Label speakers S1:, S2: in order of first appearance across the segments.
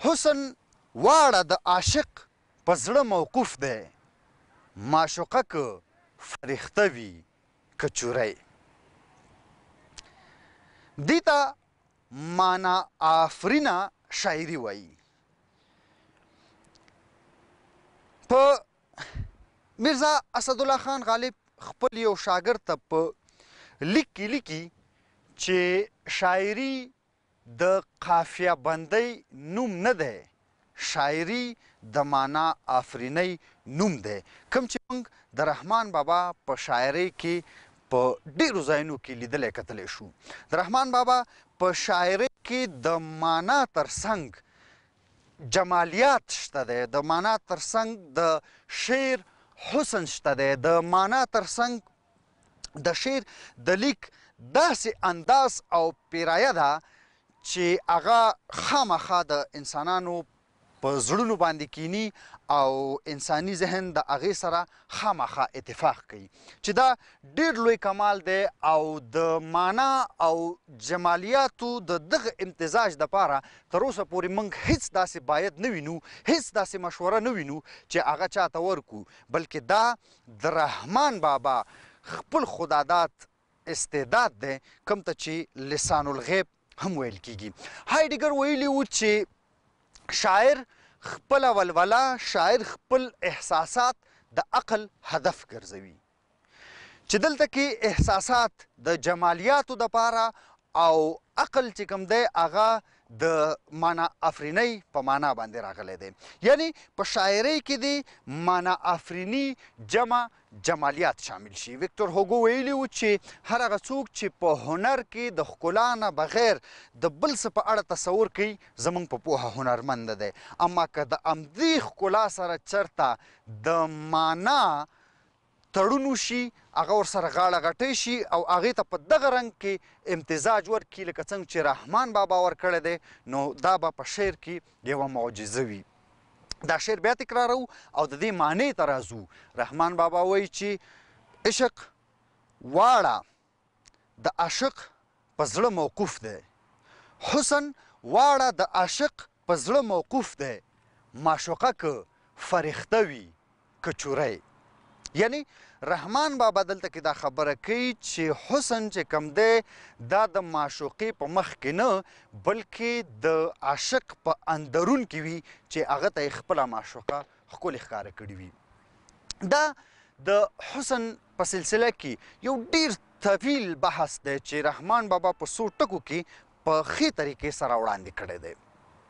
S1: حسن واړه د عاشق په زړه موقوف دی معشوقه که فرښته وي که چوری دې ته معنا آفرینه شاعري وایي په میرزا اسدالله خان غالب خپل یو شاګرد ته په لیک کې لیکي چې شاعري د قافیه بندۍ نوم نه دی شاعري د معنا آفرینۍ نوم دی کوم چې موږ د رحمان بابا په شاعرۍ کې په ډېرو ځایونو کې لیدلی کتلی شو د رحمان بابا په شاعرۍ کې د معنا ترڅنګ جمالیات شته دی د معنا ترڅنګ د شعر حسن شته دی د معنا ترڅنګ د شعر د لیک داسې انداز او پیرایه ده چې هغه خامخا د انسانانو په زړونو باندې کینی او انساني ذهن د هغې سره خامخا اتفاق کوي چې دا ډېر لوی کمال دی او د معنا او جمالیاتو د دغه امتزاج دپاره تر اوسه پورې موږ هیڅ داسې باید نه وینو هیڅ داسې مشوره نه وینو چې هغه چاته ورکو بلکې دا د رحمان بابا خپل خداداد استعداد دی کوم ته چې لسان الغیب هم ویل کیږي هایډګر ویلي و چې شاعر خپل ولوله شاعر خپل احساسات د عقل هدف ګرځوي چې دلته کې احساسات د جمالیاتو دپاره او عقل چې کوم دی هغه د معنا آفرینۍ په معنا باندې راغلی دی یعنی په شاعرۍ کې د معنا آفریني جمع جمالیات شامل شي ویکتور هوګو ویلي و چې هر هغه څوک چې په هنر کې د ښکلا نه بغیر د بل څه په اړه تصور کوي زموږ په پوهه هنرمنده دی اما که د همدې ښکلا سره چرته د معنا تړون وشي هغه ورسره غاړه غټۍ شي او هغې ته په دغه رنګ کې امتزاج ورکړي لکه څنګه چې رحمان بابا ورکړی دی نو دا به په شعر کې یوه معجزه وي دا شعر بیا تکرارو او د دې معنی ته راځو رحمان بابا وایي چې عشق واړه د عاشق په زړه موقوف دی حسن واړه د عاشق په زړه موقوف دی معشوقه که فرښته وي که چوری یعنی رحمان بابا دلته کې دا خبره کوي چې حسن چې کم دی دا د معشوقې په مخ کې نه بلکې د عاشق په اندرون کې وي چې هغه ته یې خپله معشوقه ښکلې ښکاره کړي وي دا د حسن په سلسله کې یو ډیر طویل بحث دی چې رحمان بابا په څو ټکو کې په ښې طریقې سره وړاندې کړی دی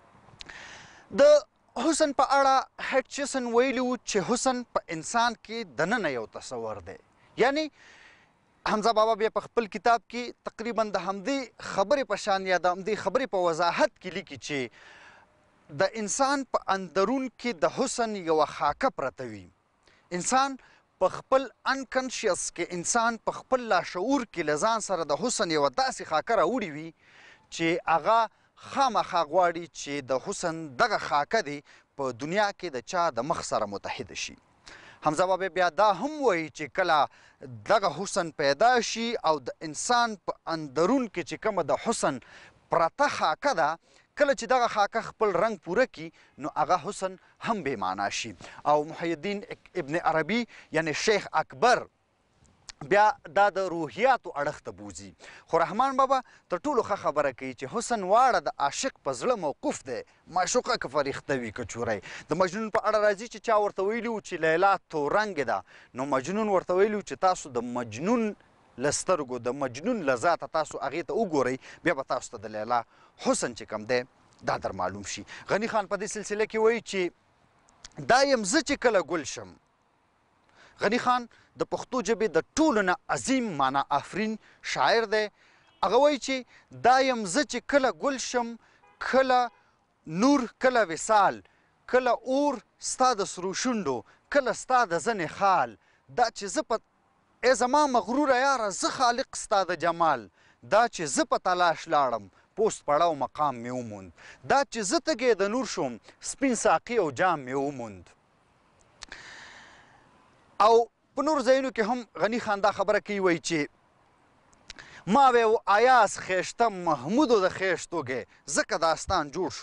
S1: د حسن په اړه هټچسن ویلي و چې حسن په انسان کې دننه یو تصور دی یعنی حمزه بابا بیا په خپل کتاب کې تقریبا د همدې خبرې په شان یا د همدې خبرې په وضاحت کې لیکي چې د انسان په اندرون کې د حسن یوه خاکه پرته وي انسان په خپل انکنشیس کې انسان په خپل لاشعور کې له ځان سره د حسن یوه داسې خاکه راوړې وي چې هغه خامخا غواړي چې د حسن دغه خاکه دی په دنیا کې د چا د مخ سره متحده شي حمزه بابا بیا دا هم وایي چې کله دغه حسن پیدا شي او د انسان په اندرون کې چې کومه د حسن پرته خاکه ده کله چې دغه خاکه خپل رنګ پوره کړي نو هغه حسن هم بې معنا شي او محی الدین ابن عربي یعنی شیخ اکبر بیا دا د روحیاتو اړخ ته بوځي خو رحمان بابا تر ټولو ښه خبره کوي چې حسن واړه د عاشق په زړه موقوف دی معشوقه که فرښته وي که چوری د مجنون په اړه راځي چې چا ورته ویلي و چې لیلا تورنګې ده نو مجنون ورته ویلي و چې تاسو د مجنون له سترګو د مجنون له ذاته تاسو هغې ته وګورئ بیا به تاسو ته د لیلا حسن چې کوم دی دا در معلوم شي غني خان په دې سلسله کې وایي چې دا یم زه چې کله ګل شم غني خان د پښتو ژبې د ټولو نه عظیم معنا آفرین شاعر دی هغه وایي چې دا یم زه چې کله ګل شم کله نور کله وصال کله اور ستا د سرو شونډو کله ستا د زنې خال دا چې زه په ای زما مغروره یاره زه خالق ستا د جمال دا چې زه په تلاش لاړم پوست پړاو مقام مې وموند دا چې زه تږی د نور شوم سپین ساقي او جام مې وموند او په نور ځایونو کې هم غني خان دا خبره کوي وایي چې ما وی آیاز خیشته محمودو د خیشتوګې ځکه داستان جوړ شو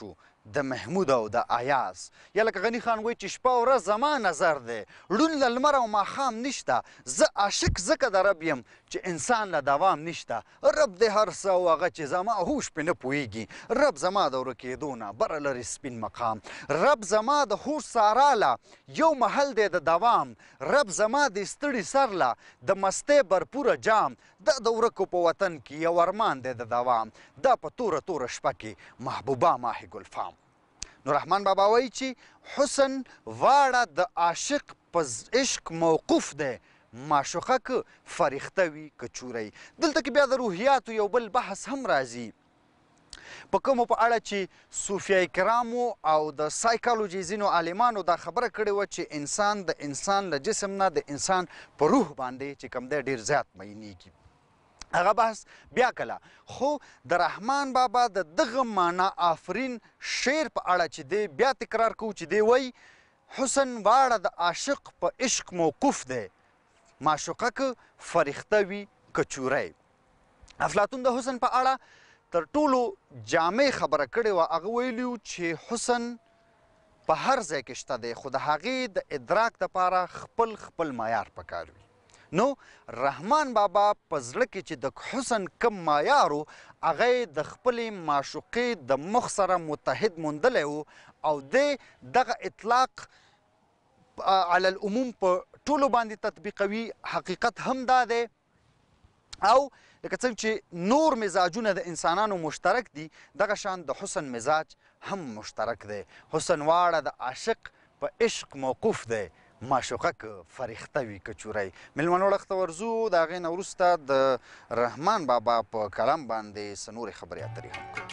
S1: د محمود او د ایاز یا لکه غني خان وایي چې شپه ورځ زما نظر دی ړوند له لمر او ماښام نشته زه عاشق ځکه د رب یم چې انسان له دوام نشته رب دې هر څه او هغه چې زما هوش پې نه پوهېږي رب زما د ورکېدو نه بره لري سپین مقام رب زما د هوش سارا له یو محل دی د دوام رب زما د ستړي سر له د مستۍ برپوره جام دا د ورکو په وطن کې یو ارمان دی د دوام دا په توره توره شپه کې محبوبه ماهي ګلفام نو رحمان بابا وایي چې حسن واړه د عاشق په عشق موقوف دی معشوقه که فریخته وي که چوری دلته کې بیا د روحیاتو یو بل بحث هم راځي په کومو په اړه چې صوفیه کرامو او د سایکالوجي ځینو عالمانو دا خبره کړې وه چې انسان د انسان له جسم نه د انسان په روح باندې چې کوم دی ډېر زیات مینېږي هغه بحث بیا کله خو د رحمان بابا د دغه معنا آفرین شعر په اړه چې دی بیا تکرار کوو چې دی وایي حسن واړه د عاشق په عشق موقوف دی معشوقه که فریخته وي که چوری افلاطون د حسن په اړه تر ټولو جامع خبره کړې وه هغه ویلي چې حسن په هر ځای کې شته دی خو د هغې د ادراک دپاره خپل معیار پکار وي نو رحمان بابا په زړه کې چې د حسن کم معیار و هغه یې د خپلې معشوقې د مخ سره متحد موندلی و او دی دغه اطلاق علی العموم په ټولو باندې تطبیقوي حقیقت هم دا دی او لکه څنګه چې نور مزاجونه د انسانانو مشترک دي دغه شان د حسن مزاج هم مشترک دی حسن واړه د عاشق په عشق موقوف دی معشوقه که فریخته وي که چوری مېلمنو ړخ ته ورځو د هغې نه وروسته د رحمان بابا په کلام باندې څه نورې خبرې اترې هم کوو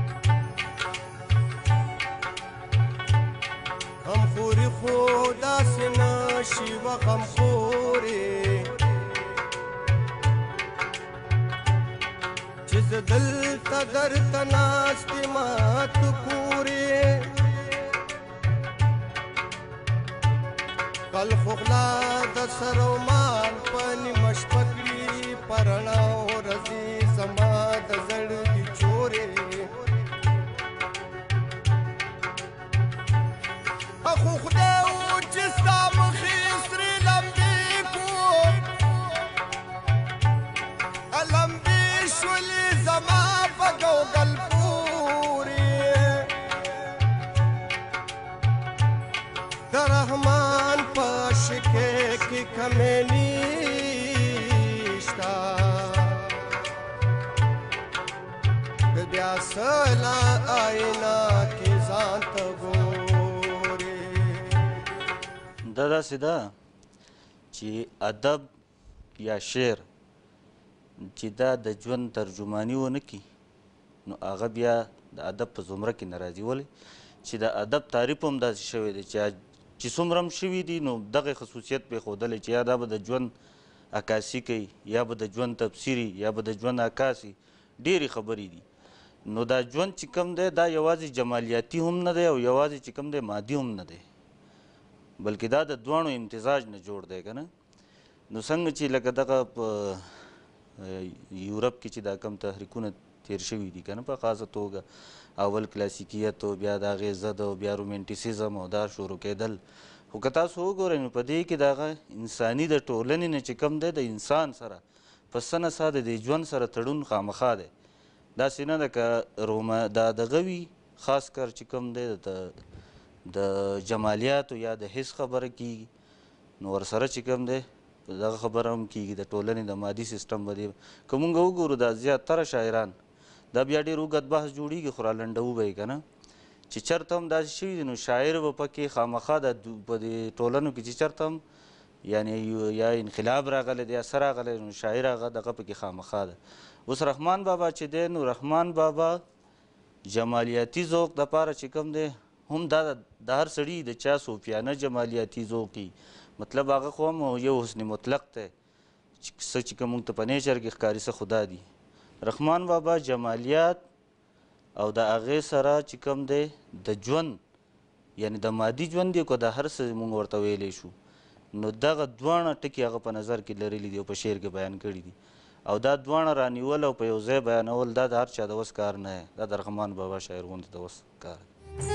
S2: غمخوري خو داسې نه شي و غمخورې چې زه دلته درته ناست یمه ته پورې کل خو غلا د سر و مال په نیمه شپه کړي په رڼا ورځې زما د زړګي چورې خو خدای و چې ستا مخې سرې لمبې کو لمبې شولې زما په ګوګل پورې د رحمان په شکې کې کمې نشته بیا سلا آئینه کې ځان ته
S3: دا داسې ده چې ادب یا شعر چې دا د ژوند ترجماني ونه کړي نو هغه بیا د ادب په زمره کې نه راځي ولې چې د ادب تعریف هم داسې شوی دی چې څومره هم شوي دي نو دغه خصوصیت پرېښودلی چې یا دا به د ژوند عکاسي کوي یا به د ژوند تفسیري یا به د ژوند عکاسي ډېرې خبرې دي نو دا ژوند چې کوم دی دا یوازې جمالیاتي هم نه دی او یوازې چې کوم دی مادي هم نه دی بلکې دا د دواړو امتزاج نه جوړ دی که نه نو څنګه چې لکه دغه په یورپ کې چې دا کم تحریکونه تیر شوي دي که نه په خاصه توګه اول کلاسیکیت او بیا د هغې ضد او بیا رومینټیسیزم او دا شروع کېدل خو که تاسو وګورئ نو په دې کې د هغه انساني د ټولنې نه چې کوم دی د انسان سره په څه نه څه د دې ژوند سره تړون خامخا دی داسې نه ده که دا دغه وي خاص کر چې کوم دی د جمالیاتو یا د حس خبره کیږي نو ورسره چې کوم دی دغه خبره هم کیږي د ټولنې د مادي سیسټم به دی که مونږ وګورو دا زیاتره شاعران دا بیا ډېر اوږد بحث جوړیږي خو رالنډوو به یې که نه چې چېرته هم داسې شوي دي نو شاعر به پکې خامخا په دې ټولنو کې چې چېرته هم یعنې یا انقلاب راغلی دی یا څه راغلی نو شاعر هغه دغه پکې خامخا ده اوس رحمان بابا چې دی نو رحمان بابا جمالیاتي ذوق دپاره چې کوم دی هم دا د هر سړي د چا صوفیانه جمالیاتي ذوقي مطلب هغه خو هم یو حسن مطلق دی څه چې کوم موږ ته په نیچر کې ښکاري څه خدا دي رحمان بابا جمالیات او د هغې سره چې کوم دی د ژوند یعنی د مادي ژوند دی که د هر څه موږ ورته ویلی شو نو دغه دواړه ټکي هغه په نظر کې لرلي دي او په شعر کې بیان کړي دي او دا دواړه رانیول او په یو ځای بیانول دا د هر چا د وس کار نه دی دا د رحمان بابا شاعر غوندې د وس کار دی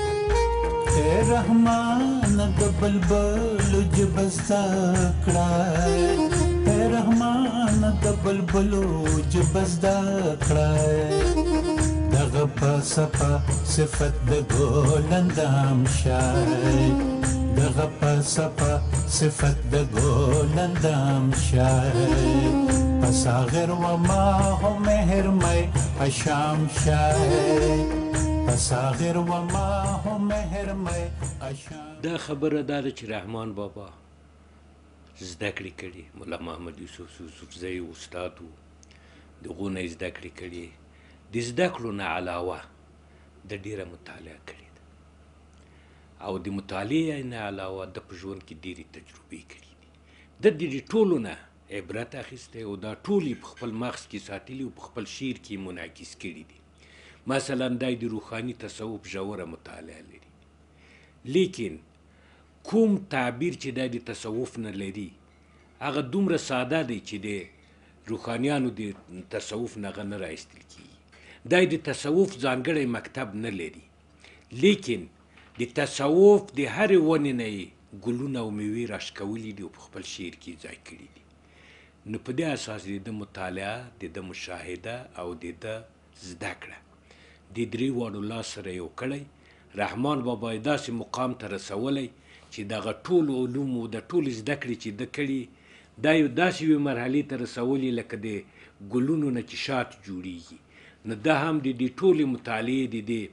S4: اے رحمان د بلبلو ژبه زده کړه اے رحمان د بلبلو ژبه زده کړه دغه فلسفه صفت د ګل اندام شای دغه فلسفه صفت د ګل اندام شای پساغر و ما هم مهر می اشام شای پساغر و ما هم مهر می اشام.
S5: دا خبره دا ده چې رحمان بابا زده کړې کړي ملا محمد یوسفزی استاد و د هغو نه یې زده کړې کړي د زده کړو نه علاوه د ډېره مطالعه کړې ده او د مطالعې نه علاوه د په ژوند کې ډېرې تجربې کړي دي د دې ټولو نه عبرت اخیستی او دا ټول یې په خپل مغز کې ساتلي او په خپل شعر کې منعکس کړي دي. مثلا دی د روحاني تصوف ژوره مطالعه لري لیکن کوم تعبیر چې دی د تصوف نه لري هغه دومره ساده دی چې د روحانیانو د تصوف نه هغه نه راایستل کېږي. دی د تصوف ځانګړی مکتب نه لري لیکن د تصوف د هرې ونې نه یې ګلونه او میوې راشکولي دي او په خپل شعر کې ځای کړي دي. نو په دې اساس د ده مطالعه د ده مشاهده او د ده زده کړه د درې واړو لاس سره یو کړی رحمان بابا یې داسې مقام ته رسولی چې دغه ټولو علومو د ټولې زده کړې چې ده کړي دا یو داسې یوې مرحلې ته رسولي لکه د ګلونو نه چې شات جوړیږي. نو ده هم د دې ټولې مطالعې د دې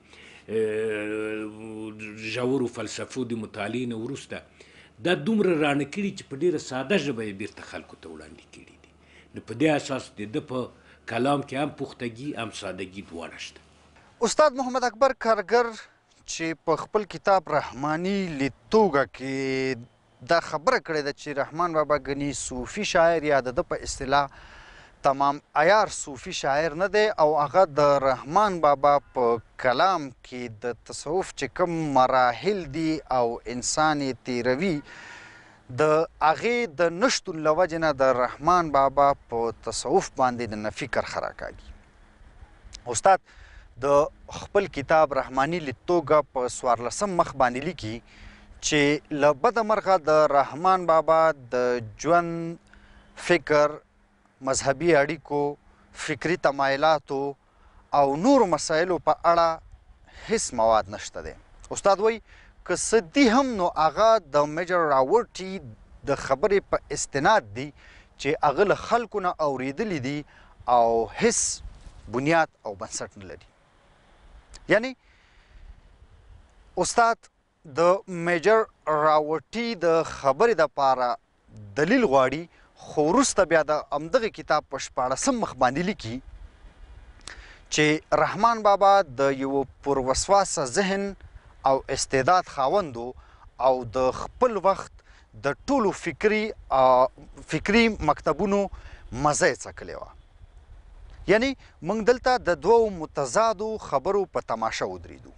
S5: ژورو فلسفو د مطالعې نه وروسته دا دومره رانه کړي چې په ډېره ساده ژبه یې بیرته خلکو ته وړاندې کړي دي. نو په دې اساس د ده په کلام کې هم پختګي هم سادګي دواړه شته.
S1: استاد محمد اکبر کارګر چې په خپل کتاب رحماني لیدتوګه کې دا خبره کړې ده چې رحمان بابا ګني صوفي شاعر یا د ده په اصطلاح تمام عیار صوفي شاعر نه دی او هغه د رحمان بابا په کلام کې د تصوف چې کوم مراحل دي او انسان یې تیروي د هغې د نشتون له وجې نه د رحمان بابا په تصوف باندې د نفي کرښه راکاږي. استاد د خپل کتاب رحماني لیدتوګه په 14 مخ باندې لیکي چې له بده مرغه د رحمان بابا د ژوند فکر مذهبي اړیکو فکري تمایلاتو او نورو مسایلو په اړه هیڅ مواد نشته دی. استاد وایي که څه دي هم نو هغه د میجر راورټي د خبرې په استناد دي چې هغه له خلکو نه اورېدلي دي او هیڅ بنیاد او بنسټ نه لري. یعنی استاد د میجر راورټي د خبرې دپاره دلیل غواړي خو وروسته بیا د همدغه کتاب په 14 مخ باندې لیکي چې رحمان بابا د یو پروسواسه ذهن او استعداد خاوندو او د خپل وخت د ټولو فکري مکتبونو مزه یې څکلې وه. یعنی موږ دلته د دوو متضادو خبرو په تماشه ودرېدو.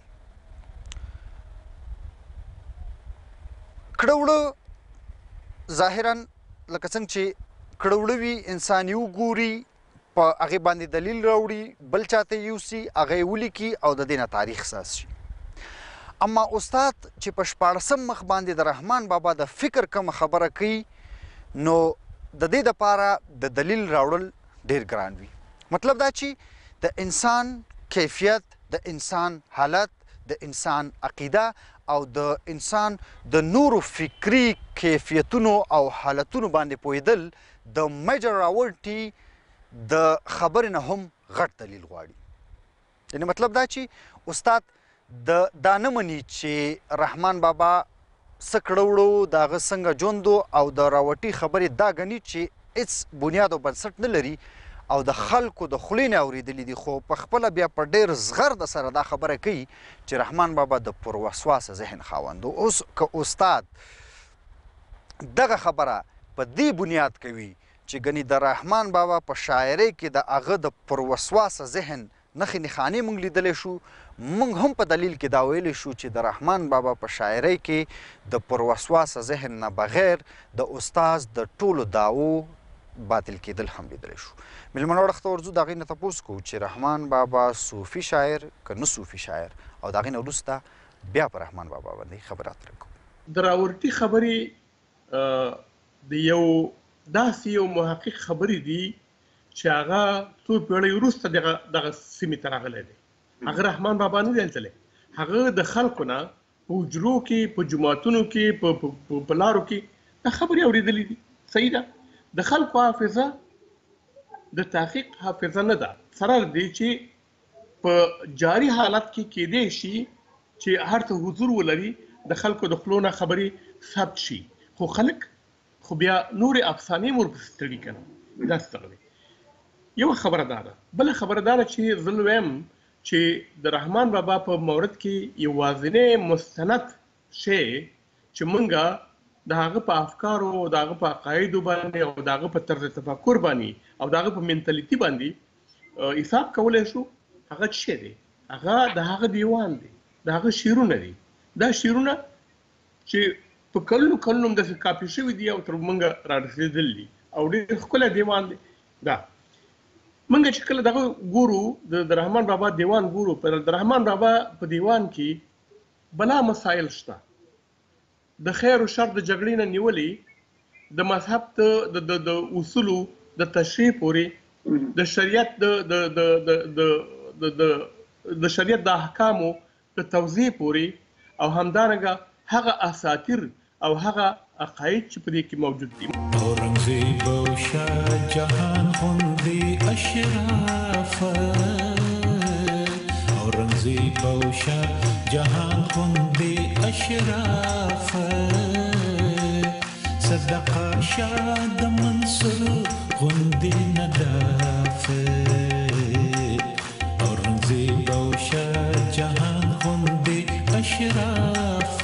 S1: کړه ظاهرا لکه څنګه چې کړه وي انسان یې وګوري په هغې باندې دلیل راوړي بل چاته یې یوسي هغه یې ولیکي او د دې نه تاریخ ساز شي. اما استاد چې په 14 مخ باندې د رحمان بابا د فکر کومه خبره کوي نو د دې دپاره د دلیل راوړل ډېر ګران وي. مطلب دا چې د انسان کیفیت د انسان حالت د انسان عقیده او د انسان د نورو فکري کیفیتونو او حالتونو باندې پوهېدل د میجر راورټي د خبرې نه هم غټ دلیل غواړي. یعنی مطلب دا چې استاد دا نه مني چې رحمان بابا څه کړه وړو د هغه څنګه ژوند او د راورټي خبرې دا ګڼي چې هېڅ بنیاد او بنسټ نه لري او د خلکو د خولې نه اورېدلي دي خو په خپله بیا په ډېر زغرده سره دا خبره کوي چې رحمان بابا د پروسواسه ذهن خاوند. اوس که استاد دغه خبره په دې بنیاد کوي چې ګنې د رحمان بابا په شاعرۍ کې د هغه د پروسواسه ذهن نښې نښانې موږ لیدلی شو موږ هم په دلیل کې دا ویلی شو چې د رحمان بابا په شاعرۍ کې د پروسواسه ذهن نه بغیر د استاز د ټولو دعوو باطل کېدل هم لیدلی شو. میلمنو اړخ ته ورځو د هغې نه تپوس کوو چې رحمان بابا صوفي شاعر که نه صوفي شاعر او د هغې نه وروسته بیا په رحمان بابا باندې خبرې اترې کوو.
S6: د راورټي خبرې د یو داسې یو محقق خبرې دي چې هغه څو پیړۍ وروسته دغه سیمې ته راغلی دی. هغه رحمان بابا نه دی تللی، هغه د خلکو نه په حجرو کې، په جوماتونو کې، په لارو کې دا خبرې اورېدلې دي. صحیح ده. د خلکو حافظه د تحقیق حافظه نه ده، سره دی چې په جاري حالت کې کېدی شي چې هر څه حضور ولري، د خلکو د خولو نه خبرې ثبت شي، خو خلک خو بیا نورې افسانې هم ورپسې تړي که نه. داسې دغه دی. یوه خبره دا ده. بله خبره دا ده چې زه وایم چې د رحمان بابا په مورد کې یوازینی مستند شی چې موږ د هغه په افکارو او د هغه په عقایدو باندې او د هغه په طرز تفکر باندې او د هغه په منټالیټي باندې حساب کولی شو، هغه څه شی دی؟ هغه د هغه دیوان دی، د هغه شعرونه دي. دا شعرونه چې په کلونو کلونو همداسې کاپي شوي دي او تر موږ رارسېدلي دي او ډېر ښکلی دیوان دی. دا موږ چې کله دغه ګورو، د رحمان بابا دیوان ګورو، د رحمان بابا په دیوان کې بلا مسایل شته، د خیر و شر د جګړې نه نیولې د مذهب د اصولو د تشریح پورې، د شریعت د شریعت د احکامو د توضیح پورې، او همدارنګه هغه اساطیر او هغه عقاید چې په دې کې موجود دي.
S4: اورنګزیب او شاه جهان غوندې اشراف، اورنګزیب او شاه جهان غوندې اشراف، صدقه شاه د منصور غوندې نداف، اورنګزیب او شاه جهان غوندې اشراف.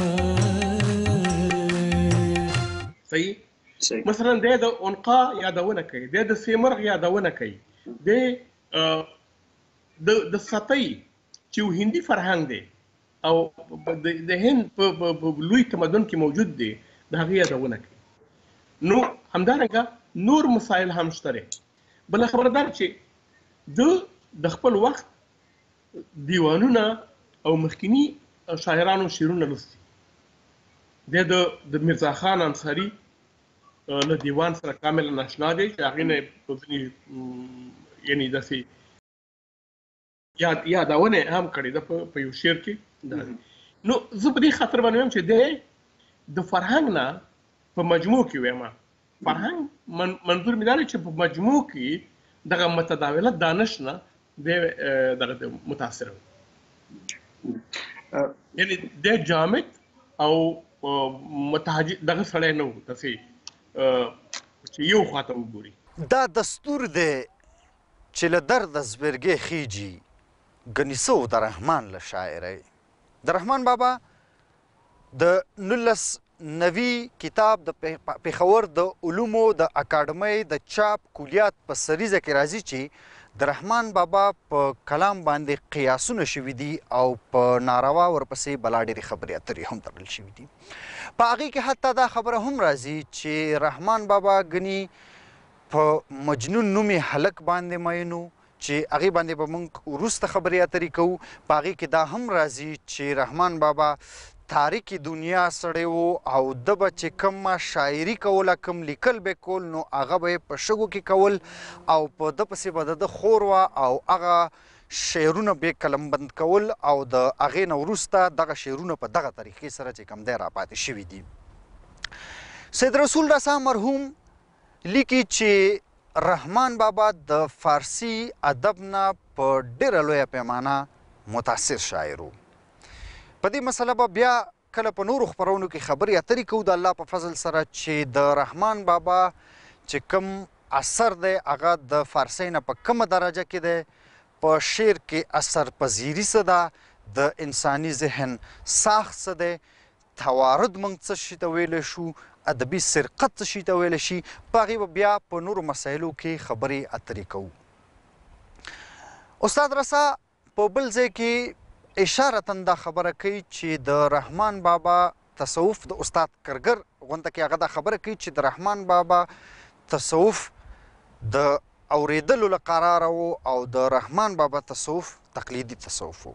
S6: صحیح. مثلا دی د عنقا یادونه کوي، دی د سیمرغ یادونه کوي، دی د سطحي چې یو هندي فرهنګ دی او د هند په لوی تمدن کې موجود دی، د هغې یادونه کوي. نو همدارنګه نور مسایل هم شته دی. بله خبره دا چې د خپل وخت دیوانونه او مخکینی شاعرانو شعرونه لوستي. دی د میرزا خان انصاري له دیوان سره کاملا اشنا دی چې هغې نه ځینې یعنې داسې یادونه هم کړې ده په یو شعر کې. نو زه په دې خاطر باندې وایم چې دی د فرهنګ نه په مجموع کې وایم، فرهنګ منظور مې دا دی چې په مجموع کې دغه متداوله دانش نه دی دغه متاثر و. یعنې دی جامد او متحجر دغه سړی نه و داسې چې یو خواته وګوري.
S1: دا دستور دی چې له درده زبرګې خیجي ګنې څه و د رحمان له شاعرۍ. د رحمان بابا د 1990 کتاب د پېښور د علومو د اکاډمۍ د چاپ کلیات په سریزه کې راځي چې د رحمان بابا په کلام باندې قیاسونه شوي دي او په ناروا ورپسې بلا ډېرې خبرې اترې هم تړل شوي دي. په هغې کې حتی دا خبره هم راځي چې رحمان بابا ګنې په مجنون نومې هلک باندې مین و چې هغې باندې به موږ وروسته خبرې اترې کوو. په هغې کې دا هم راځي چې رحمان بابا تاریکي دنیا سړی و او ده به چې کومه شاعري کوله، کوم لیکل به کول، نو هغه به یې په شګو کې کول او په ده پسې به د خور وه او هغه شعرونه به قلمبند کول او د هغې نه وروسته دغه شعرونه په دغه طریقې سره چې کوم دی راپاتې شوي دي. سید رسول رسا مرحوم لیکي چې رحمان بابا د فارسي ادب نه په ډېره لویه پیمانه متاثر شاعر و. په دې مسله به بیا کله په نورو خپرونو کې خبرې اترې کوو د الله په فضل سره چې د رحمان بابا چې کوم اثر دی هغه د فارسۍ نه په کومه درجه کې دی، په شعر کې اثر پذیري څه ده، د انساني ذهن ساخت څه دی، توارد موږ څه شي ته ویلی شو، ادبي سرقت څه شي ته ویلی شي. په هغې به بیا په نورو مسایلو کې خبرې اترې کوو. استاد رسا په بل ځای کې اشارتاً دا خبره کوي چې د رحمان بابا تصوف د استاد کرګر غونډه کې هغه دا خبره کوي چې د رحمان بابا تصوف د اوریدلو له قراره و او د رحمان بابا تصوف تقلیدي تصوف و.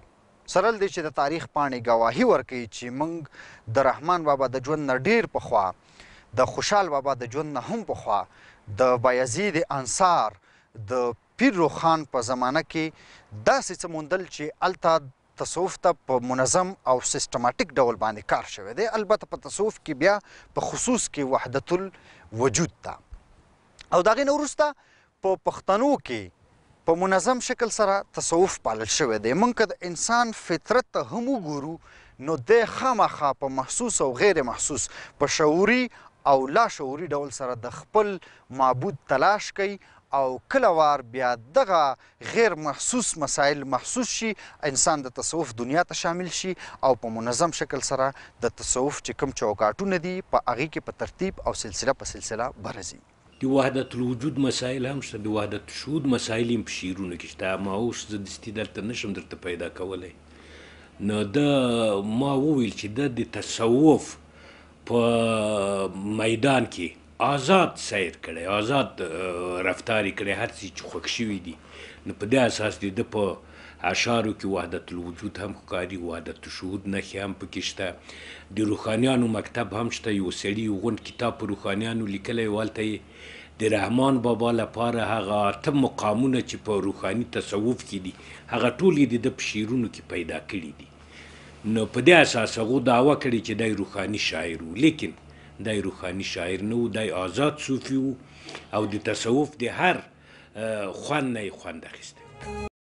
S1: سره له دې چې د تاریخ پاڼې ګواهي ورکوي چې موږ د رحمان بابا د ژوند نه ډېر پخوا د خوشحال بابا د ژوند نه هم پخوا د بایزید انصار د پیر روخان په زمانه کې داسې څه موندل چې هلته تصوف ته په منظم او سیستماتیک ډول باندې کار شوی دی. البته په تصوف کې بیا په خصوص کې وحدت الوجود ته او د هغې نه وروسته په پښتنو کې په منظم شکل سره تصوف پالل شوی دی. موږ که د انسان فطرت ته هم وګورو نو دی خامخا په محسوس او غیر محسوس په شعوري او لا شعوري ډول سره د خپل معبود تلاش کوي او کله وار بیا دغه غیر محسوس مسایل محسوس شي، انسان د تصوف دنیا ته شامل شي او په منظم شکل سره د تصوف چې کوم چوکاټونه دي په هغې کې په ترتیب او سلسله په سلسله برځي.
S5: د وحدت الوجود مسایل هم شته، د وحدت الشهود مسایل هم په شعرونو کې شته. ما اوس زه دستي دلته نشم درته پیدا کولی. نو ده ما وویل چې د تصوف په میدان کې آزاد سیر کړی، آزاد رفتار یې کړی، هر څه چې خوښ شوي دي. نو په دې اساس د په اشعارو کې وحدت الوجود هم ښکاري، وحدت الشهود نښې هم پکې شته. د روحانیانو مکتب هم شته، یو سړي یو غونډ کتاب په روحانیانو لیکلی و، هلته یې د رحمان بابا لپاره هغه 8 مقامونه چې په روحاني تصوف کې دي هغه ټول یې د په شعرونو کې پیدا کړي دي. نو په دې اساس هغو دعوه کړې چې دی روحاني شاعر و، لیکن دی روحاني شاعر نه و، دی آزاد صوفي و او د تصوف د هر خوند نه یې خوند اخیستی.